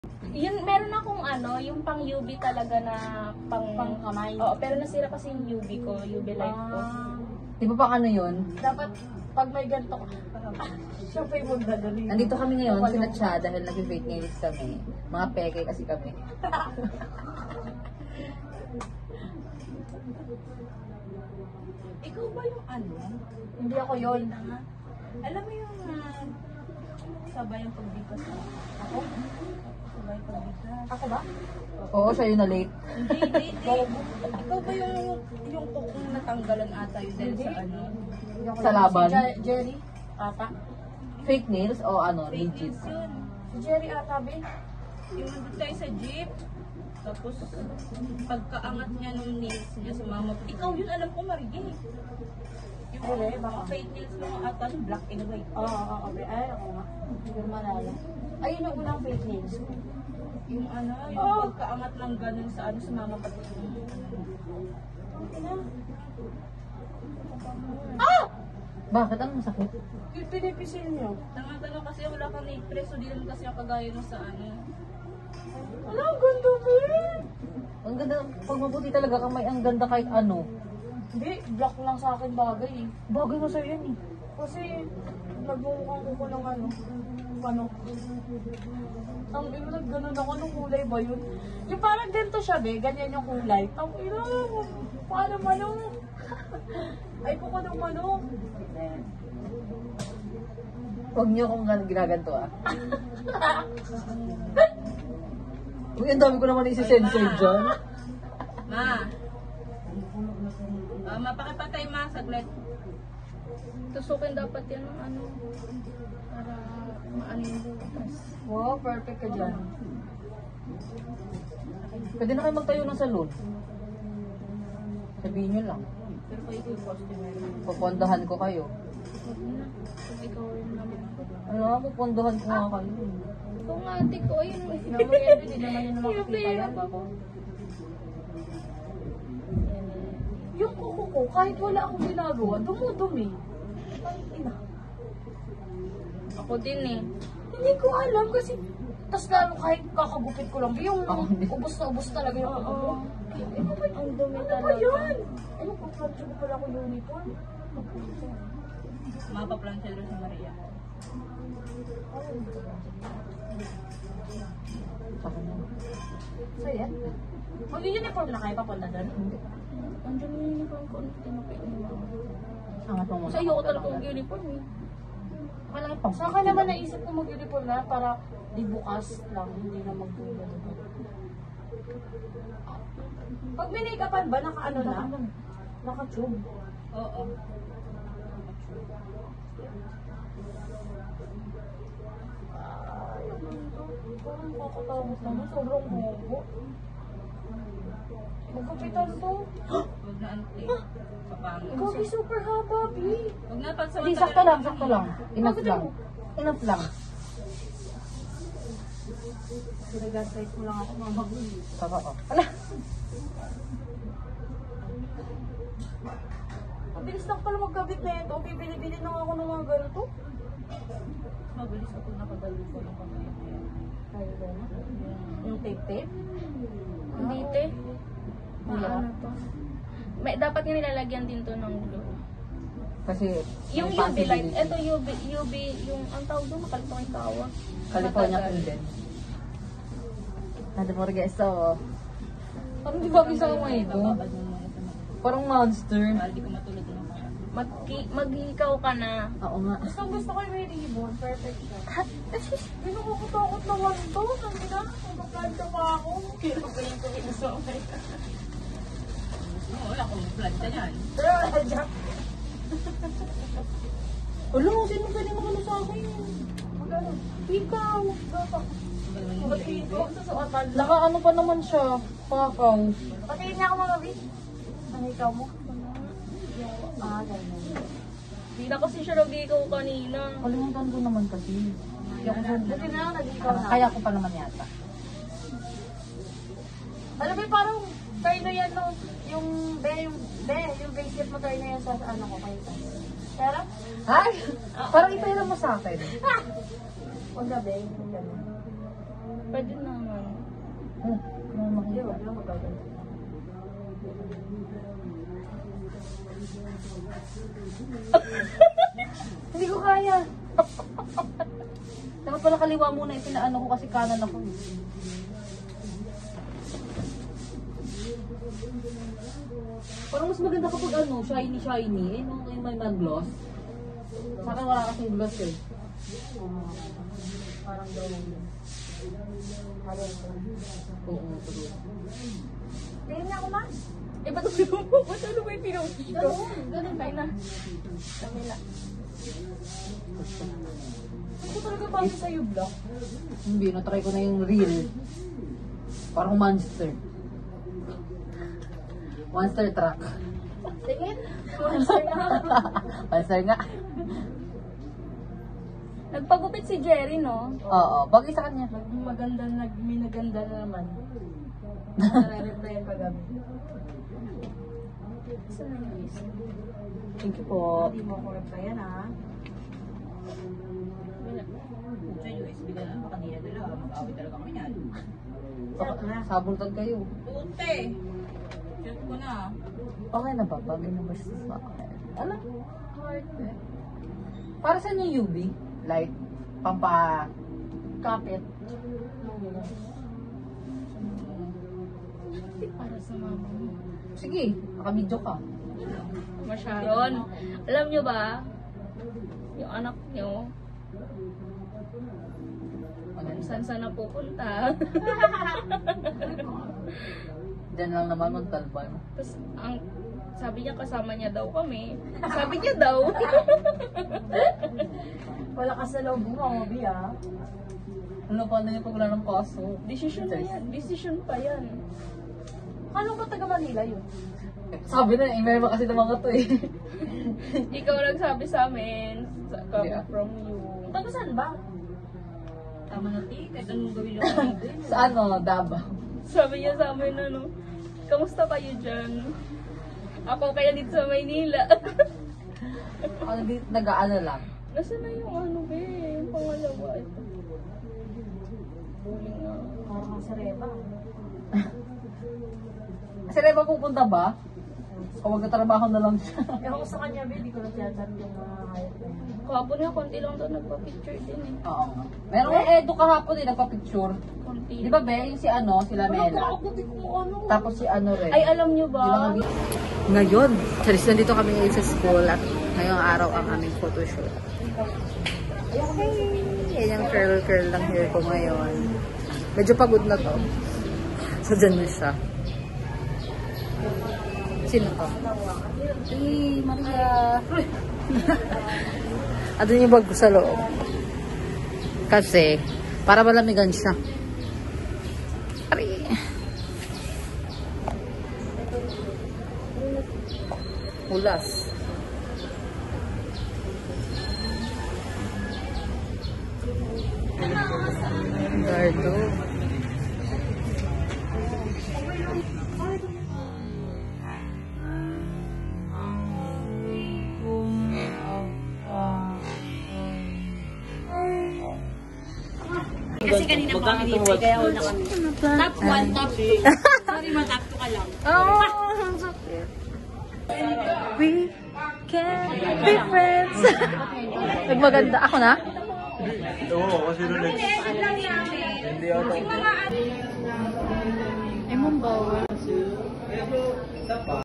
Yun, meron akong ano, yung pang UV talaga na pang kamay. Oo, pero nasira kasi yung UV ko, UV light ko. Di ba pang ano yun? Dapat, pag may ganito ka, siya pa yung magdadali. Nandito kami ngayon, sinatsa dahil nag-fake nails kami. Mga peke kasi kami. Ikaw ba yung ano? Hindi ako yun. Alam mo yung sabay yung pagbigkas ako? Sabay pagbigkas. Ako ba? Oo, siya yung na-late. Hindi. Ikaw ba yung kung natanggalan ata yun dahil sa ano? Sa laban? Si Jerry ata. Fake nails o ano, Fake legit? news yun. Si Jerry ata ba? Yung nandun tayo sa jeep. Tapos, pagkaangat niya nung nails niya sa mama. Ikaw yun, alam ko, Marigay. Yung mga fake nails mo ata, black and white. Oo, ay, ako nga. Hindi ko malala. Ayun yung unang fake nails ko. Yung ano, yung pagkaangat ng ganun sa ano, sa mama pati. Bakit? Anong masakit? Yung pinipisil niyo. Tanga-tanga kasi wala kang naipres, so di naman kasi ang kagaya mo sa ano. Wala, ang ganda ba? Ang ganda, pag mabuti talaga kamay, ang ganda kahit ano. Hindi, black lang sa akin bagay eh. Bagay mo sa'yo yan eh. Kasi, nagmumukhang ko ng ano. Ang ina, ganun ako nung kulay ba yun? Yung parang ganito siya, be. Ganyan yung kulay. Ang ina, paano manong? Ay, kuko ng manong. Huwag niyo kung ginaganto ah. Uy, ang dami ko naman isi-sensor dyan. Mapakipatay ma, saglit. Tusukin dapat yan ng ano, para maano yung butas. Wow, perfect ka dyan. Pwede na kayo magtayo ng salon. Sabihin niyo lang. Pero kayo yung customer. Pupondohan ko kayo. Huwag na, kung ikaw yung naman ako. Ano, pupondohan ko nga kayo. Ikaw nga, ate ko, ayun. Naman hindi naman yun makikita yan. Hirap ako. Yung kuko ko, kahit wala akong ginagawa, dumudumi. Ay, ina. Ako din eh. Hindi ko alam kasi, tas lalo kahit kakagupit ko lang, yung Ako din. ubos na ubos talaga yung kuko ko. Ang dumi Ano ba talaga. yun? Ano pa, plancha ko pala ako uniform? Mapaplansya doon sa Maria. So yan. Mag-uniform na kayo papunta doon? Andiyan yung uniform ko. Ano tinapay mo? Angat mo muna. Sa iyo ko talaga mag-uniform eh. Malaki pa. Sa akin naman naisip ko mag-uniform na para di bukas lang, hindi na magbulo. Pag minikapan ba, naka-ano na? Naka-tube. Oo. Parang kakatawag naman, sobrang bubo. Magkapitan to. Huwag na ante. Kapangit. Gogi, super haba, B. Huwag na pagsawa. Hindi, sakto lang, sakto lang. Enough lang. Enough lang. Sinagaslight mo lang ako, mama. Oo. Ala. Ang bilis lang pala magkabit na ito. Bibili-bili na ako ng mga ganito. Mabilis ako nakagalit ko ng kamay. Kaya ba na? Yung tape-tape? Hindi te. Ano to? May, dapat nga nilalagyan din to ng glue. Kasi, Yung may UV light, possibility. eto UV, yung ang tawag doon, nakalimutan ko yung tawag. California Matagal. Golden. Nada mo rin guys, so. Parang di Ano ba bisa ko ngayon ito? Bababad mo muna sa mga. Parang monster. Para di ko matulad ng mga. Mag-ikaw ka na. Oo nga. Gusto ko yung may ribbon. Perfect siya. Hindi ko kukutakot naman to. Sabi na, magpa-planta pa ako. Kaya pagkain ko sa akin. Oo, wala akong planta niyan. Pero wala dyan. Alam mo, sino pwede makano sa akin? Magano? Ikaw. Dapat. Patingin ko sa suotan. Naka ano pa naman siya, pakaw. Patingin niya ako mga bit. Ano ikaw mo? Ah, ganyan. Hindi na kasi siya nag-ikaw kanina. Kalimutan ko naman kasi. Buti na lang nag-ikaw na. Kaya ko pa naman yata. Alam mo, parang turn na yan no. Yung bracelet mo turn na yan sa ano ko kayo. Pero, Ay! Parang ipahiram mo sa akin. huwag na be. Pwede naman. Oh, ano makita? Wag lang magaganto. Hindi ko kaya. Dapat pala kaliwa muna yung pinaano ko kasi kanan ako. Parang mas maganda kapag ano, shiny. Eh, no, yung may gloss. Sa akin wala kasing gloss eh. Parang daw. Oo, true. Tingin niya ako, ma. Eh, ba't mo? Ba't ano ba yung pinauti ko? Ganun kayo na. Kamila. Ako talaga bagay sa'yo, Block. Hindi, na-try ko na yung real. Parang monster. Monster truck. Tingin. Monster nga. Nagpagupit si Jerry, no? Oo, bagay sa kanya. May naganda na naman. Nare-replyan pa gabi. Saan na yung isa? Thank you po. Hindi mo ako replyan, ha? Wala. Sa USB na lang, kanina nila, mag-awit talaga kami yan. Sabuntan kayo. Puti! Check ko na. Okay na ba? Bagay na ba siya sa akin? Ano? Heart eh. Para saan yung UV? Light? Pampa... Kapit. Hindi para sa mama mo. Sige, nakabidyo ka. Sharon, alam nyo ba, yung anak nyo, kung saan napupunta. Diyan lang naman magtalban. Tapos, sabi niya kasama niya daw kami. Sabi niya daw. Wala ka sa loob mo, Bi, ha? Ano pa na yung pag wala ng kaso? Decision na yan. Decision pa yan. Ano ba taga Manila yun? Sabi na, may kasi ng mga to eh. Ikaw nagsabi sa amin, coming Yeah. from you. Taga saan ba? Tama na, ti. Kahit anong gawin lang natin. Sa ano, Davao. Sabi niya sa amin, ano, kamusta kayo dyan? Ako kaya dito sa Maynila. Ako nag-aano lang. Nasaan na yung ano, be? Yung pangalawa, ito. Buling nga. Parang sa Reba. Kasi Reba pupunta ba? O magtatrabaho na lang siya. Ewan ko sa kanya, Bi, di ko na tiyatan yung mga hayat na yun. Kahapon nga, konti lang daw nagpa-picture din eh. Oo nga. Meron nga Edo kahapon eh, nagpa-picture. Konti. Di ba be, yung si ano, sila Mela. Tapos si ano rin. Ay, alam nyo ba? Ngayon, charis nandito kami ngayon sa school at ngayong araw ang aming photoshoot. Hey, yan yung curl lang hair ko ngayon. Medyo pagod na to. So, dyan na siya. Sino to? Hey, Maria! Andun yung bag ko sa loob. Kasi, para malamigan siya. Ari. Hulas. Gardo. Kasi kanina po kami dito, kaya una kami. Top 1, top 2. Sorry, top 2 ka lang. Oh, we can be friends. Nagmaganda. Ako na? Oo, kasi nung next. Hindi ako. Ay, mong bawal.